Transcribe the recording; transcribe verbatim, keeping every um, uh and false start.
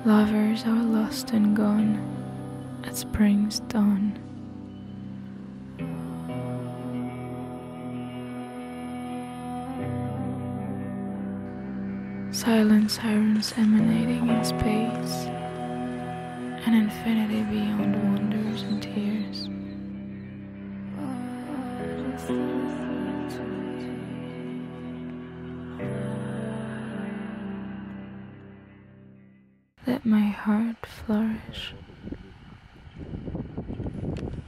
Lovers are lost and gone at spring's dawn. Silent sirens emanating in space, an infinity beyond wonders and tears. Let my heart flourish.